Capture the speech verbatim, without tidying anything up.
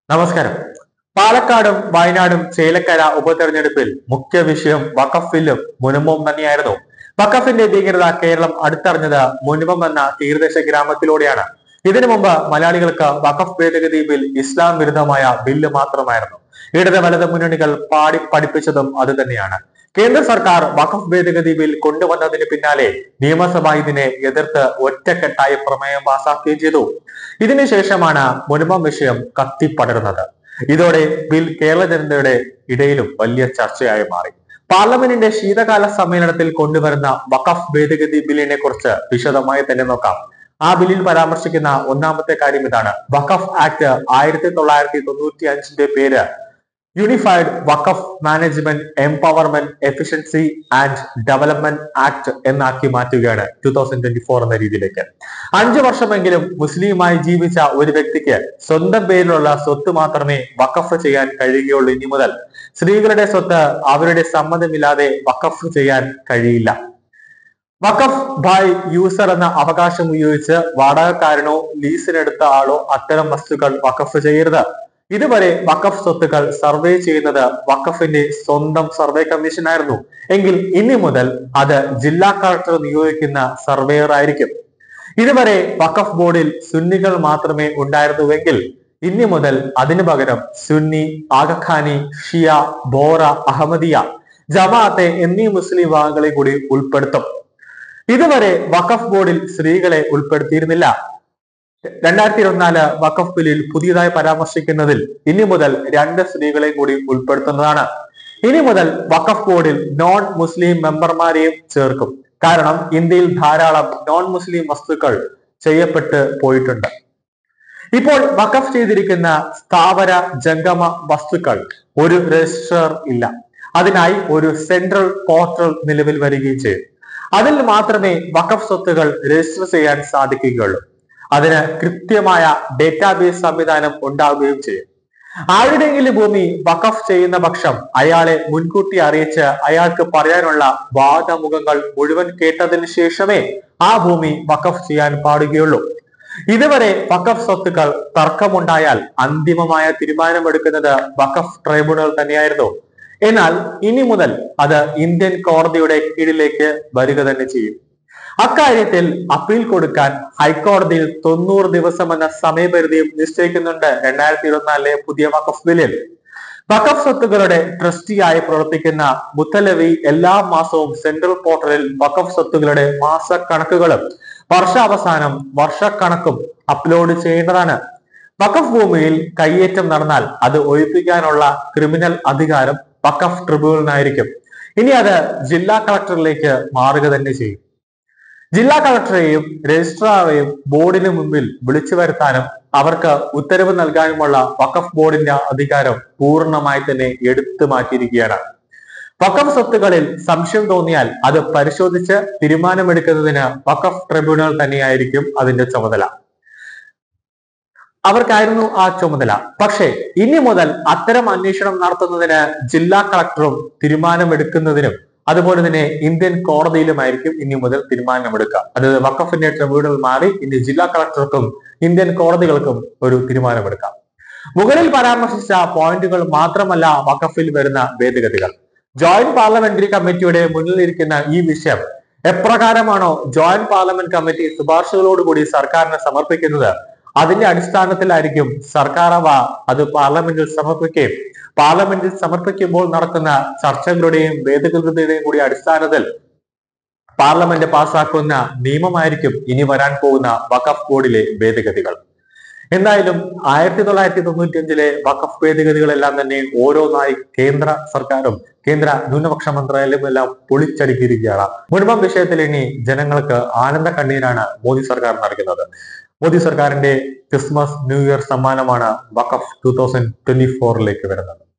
നമസ്കാരം. പാലക്കാടും വയനാടും ചേലക്കര ഉപതെരഞ്ഞെടുപ്പിൽ മുഖ്യ വിഷയം വഖഫിലും മുനമ്പും തന്നെയായിരുന്നു. വഖഫിന്റെ ഭീകരത കേരളം അടുത്തറിഞ്ഞത് മുനമ്പം എന്ന തീരദേശ ഗ്രാമത്തിലൂടെയാണ്. ഇതിനു മുമ്പ് മലയാളികൾക്ക് വഖഫ് ഭേദഗതി ബിൽ ഇസ്ലാം വിരുദ്ധമായ ബില്ല് മാത്രമായിരുന്നു. ഇടത് വലത് മുന്നണികൾ പാടി പഠിപ്പിച്ചതും അത് തന്നെയാണ്. കേന്ദ്ര സർക്കാർ വഖഫ് ഭേദഗതി ബിൽ കൊണ്ടുവന്നതിന് പിന്നാലെ നിയമസഭ ഇതിനെ എതിർത്ത് ഒറ്റക്കെട്ടായി പ്രമേയം പാസാക്കുകയും ചെയ്തു. ഇതിനുശേഷമാണ് മുനമ്പം വിഷയം കത്തിപ്പടരുന്നത്. ഇതോടെ ബിൽ കേരള ജനതയുടെ ഇടയിലും വലിയ ചർച്ചയായി മാറി. പാർലമെന്റിന്റെ ശീതകാല സമ്മേളനത്തിൽ കൊണ്ടുവരുന്ന വഖഫ് ഭേദഗതി ബില്ലിനെ കുറിച്ച് വിശദമായി തന്നെ നോക്കാം. ആ ബില്ലിൽ പരാമർശിക്കുന്ന ഒന്നാമത്തെ കാര്യം ഇതാണ്: വഖഫ് ആക്ട് ആയിരത്തി തൊള്ളായിരത്തി തൊണ്ണൂറ്റി അഞ്ചിന്റെ പേര് unified Waqf management empowerment efficiency and development act എന്നാക്കി മാറ്റുകയാണ് ടൂ തൗസൻഡ് ട്വന്റി ഫോർ എന്ന രീതിയിലേക്ക്. അഞ്ചു വർഷമെങ്കിലും മുസ്ലിമായി ജീവിച്ച ഒരു വ്യക്തിക്ക് സ്വന്തം പേരിലുള്ള സ്വത്ത് മാത്രമേ വഖഫ് ചെയ്യാൻ കഴിയുകയുള്ളൂ. ഇനി മുതൽ സ്ത്രീകളുടെ സ്വത്ത് അവരുടെ സമ്മതമില്ലാതെ വഖഫ് ചെയ്യാൻ കഴിയില്ല. വഖഫ് ബൈ യൂസർ എന്ന അവകാശം ഉപയോഗിച്ച് വാടകക്കാരനോ ലീസിനെടുത്ത ആളോ അത്തരം വസ്തുക്കൾ വഖഫ് ചെയ്യരുത്. ഇതുവരെ വഖഫ് സ്വത്തുക്കൾ സർവേ ചെയ്യുന്നത് വഖഫിന്റെ സ്വന്തം സർവേ കമ്മീഷൻ ആയിരുന്നു. എങ്കിൽ ഇനി മുതൽ അത് ജില്ലാ കളക്ടർ നിയോഗിക്കുന്ന സർവേയർ ആയിരിക്കും. ഇതുവരെ വഖഫ് ബോർഡിൽ സുന്നികൾ മാത്രമേ ഉണ്ടായിരുന്നുവെങ്കിൽ ഇനി മുതൽ അതിനു പകരം സുന്നി, ആഗഖാനി, ഷിയ, ബോറ, അഹമ്മദിയ, ജമാഅത്തെ എന്നീ മുസ്ലിം വിഭാഗങ്ങളെ കൂടി ഉൾപ്പെടുത്തും. ഇതുവരെ വഖഫ് ബോർഡിൽ സ്ത്രീകളെ ഉൾപ്പെടുത്തിയിരുന്നില്ല. രണ്ടായിരത്തി ഇരുപത്തിനാല് വഖഫ് ബില്ലിൽ പുതിയതായി പരാമർശിക്കുന്നതിൽ ഇനി മുതൽ രണ്ട് സ്ത്രീകളെ കൂടി ഉൾപ്പെടുത്തുന്നതാണ്. ഇനി മുതൽ വഖഫ് ബോർഡിൽ നോൺ മുസ്ലിം മെമ്പർമാരെയും ചേർക്കും. കാരണം ഇന്ത്യയിൽ ധാരാളം നോൺ മുസ്ലിം വസ്തുക്കൾ ചെയ്യപ്പെട്ട് പോയിട്ടുണ്ട്. ഇപ്പോൾ വഖഫ് ചെയ്തിരിക്കുന്ന സ്ഥാവര ജംഗമ വസ്തുക്കൾ ഒരു രജിസ്റ്റർ ഇല്ല. അതിനായി ഒരു സെൻട്രൽ പോർട്ടൽ നിലവിൽ വരികയും ചെയ്യും. അതിൽ മാത്രമേ വഖഫ് സ്വത്തുകൾ രജിസ്റ്റർ ചെയ്യാൻ സാധിക്കുകയുള്ളൂ. അതിന് കൃത്യമായ ഡേറ്റാബേസ് സംവിധാനം ഉണ്ടാവുകയും ചെയ്യും. ആരുടെയെങ്കിലും ഭൂമി വഖഫ് ചെയ്യുന്ന പക്ഷം അയാളെ മുൻകൂട്ടി അറിയിച്ച് അയാൾക്ക് പറയാനുള്ള വാദമുഖങ്ങൾ മുഴുവൻ കേട്ടതിന് ശേഷമേ ആ ഭൂമി വഖഫ് ചെയ്യാൻ പാടുകയുള്ളൂ. ഇതുവരെ വഖഫ് സ്വത്തുക്കൾ തർക്കമുണ്ടായാൽ അന്തിമമായ തീരുമാനമെടുക്കുന്നത് വഖഫ് ട്രൈബ്യൂണൽ തന്നെയായിരുന്നു. എന്നാൽ ഇനി മുതൽ അത് ഇന്ത്യൻ കോടതിയുടെ കീഴിലേക്ക് വരിക തന്നെ ചെയ്യും. അക്കാര്യത്തിൽ അപ്പീൽ കൊടുക്കാൻ ഹൈക്കോടതിയിൽ തൊണ്ണൂറ് ദിവസം എന്ന സമയപരിധിയും നിശ്ചയിക്കുന്നുണ്ട് രണ്ടായിരത്തി ഇരുപത്തിനാലിലെ പുതിയ വഖഫ് ബില്ലിൽ. വഖഫ് സ്വത്തുക്കളുടെ ട്രസ്റ്റിയായി പ്രവർത്തിക്കുന്ന മുത്തലവി എല്ലാ മാസവും സെൻട്രൽ പോർട്ടലിൽ വഖഫ് സ്വത്തുക്കളുടെ മാസ കണക്കുകളും വർഷാവസാനം വർഷക്കണക്കും അപ്ലോഡ് ചെയ്യേണ്ടതാണ്. വഖഫ് ഭൂമിയിൽ കയ്യേറ്റം നടന്നാൽ അത് ഒഴിപ്പിക്കാനുള്ള ക്രിമിനൽ അധികാരം വഖഫ് ട്രിബ്യൂണലിനായിരിക്കും. ഇനി അത് ജില്ലാ കളക്ടറിലേക്ക് മാറുക തന്നെ ചെയ്യും. ജില്ലാ കളക്ടറെയും രജിസ്ട്രാറെയും ബോർഡിന് മുമ്പിൽ വിളിച്ചു വരുത്താനും അവർക്ക് ഉത്തരവ് നൽകാനുമുള്ള വഖഫ് ബോർഡിന്റെ അധികാരം പൂർണ്ണമായി തന്നെ എടുത്തു മാറ്റിയിരിക്കുകയാണ്. വഖഫ് സ്വത്തുകളിൽ സംശയം തോന്നിയാൽ അത് പരിശോധിച്ച് തീരുമാനമെടുക്കുന്നതിന് വഖഫ് ട്രിബ്യൂണൽ തന്നെയായിരിക്കും അതിന്റെ ചുമതല. അവർക്കായിരുന്നു ആ ചുമതല. പക്ഷേ ഇനി മുതൽ അത്തരം അന്വേഷണം നടത്തുന്നതിന് ജില്ലാ കളക്ടറും തീരുമാനമെടുക്കുന്നതിനും അതുപോലെ തന്നെ ഇന്ത്യൻ കോടതിയിലുമായിരിക്കും ഇനി മുതൽ തീരുമാനമെടുക്കുക. അത് വഖഫിന്റെ ട്രിബ്യൂണൽ മാറി ഇനി ജില്ലാ കളക്ടർക്കും ഇന്ത്യൻ കോടതികൾക്കും ഒരു തീരുമാനമെടുക്കാം. മുകളിൽ പരാമർശിച്ച പോയിന്റുകൾ മാത്രമല്ല വഖഫിൽ വരുന്ന ഭേദഗതികൾ. ജോയിന്റ് പാർലമെന്ററി കമ്മിറ്റിയുടെ മുന്നിലിരിക്കുന്ന ഈ വിഷയം എപ്രകാരമാണോ ജോയിന്റ് പാർലമെന്റ് കമ്മിറ്റി ശുപാർശകളോടുകൂടി സർക്കാരിന് സമർപ്പിക്കുന്നത്, അതിന്റെ അടിസ്ഥാനത്തിലായിരിക്കും സർക്കാർ അവ അത് പാർലമെന്റിൽ സമർപ്പിക്കുകയും പാർലമെന്റിൽ സമർപ്പിക്കുമ്പോൾ നടക്കുന്ന ചർച്ചകളുടെയും ഭേദഗതികളുടെയും കൂടി അടിസ്ഥാനത്തിൽ പാർലമെന്റ് പാസ്സാക്കുന്ന നിയമമായിരിക്കും ഇനി വരാൻ പോകുന്ന വഖഫ് ബോർഡിലെ ഭേദഗതികൾ. എന്തായാലും ആയിരത്തി തൊള്ളായിരത്തി തൊണ്ണൂറ്റി അഞ്ചിലെ വഖഫ് ഭേദഗതികളെല്ലാം തന്നെ ഓരോന്നായി കേന്ദ്ര സർക്കാരും കേന്ദ്ര ന്യൂനപക്ഷ മന്ത്രാലയവും എല്ലാം പൊളിച്ചടുക്കിയിരിക്കുകയാണ്. മുൻപം വിഷയത്തിൽ ഇനി ജനങ്ങൾക്ക് ആനന്ദ കണ്ണീരാണ് മോദി സർക്കാർ നൽകുന്നത്. മോദി സർക്കാരിന്റെ ക്രിസ്മസ് ന്യൂ ഇയർ സമ്മാനമാണ് വഖഫ് ടൂ തൗസൻഡ് ട്വന്റി ഫോറിലേക്ക് വരുന്നത്.